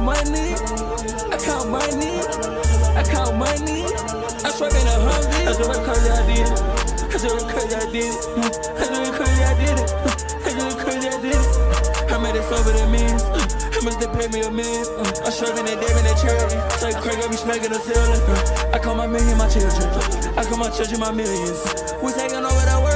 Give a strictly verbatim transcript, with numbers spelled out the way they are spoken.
count money, I count money, I count money. I swear in a Humvee. That's what crazy I did it. That's what crazy I did it. That's what crazy I did it. That's what crazy I did it. I made it over the millions. How much they pay me a million? I'm shoving that damn in that charity. Say crazy, I be smacking the ceiling. I call my million my children. I call my children my millions. We taking over that world.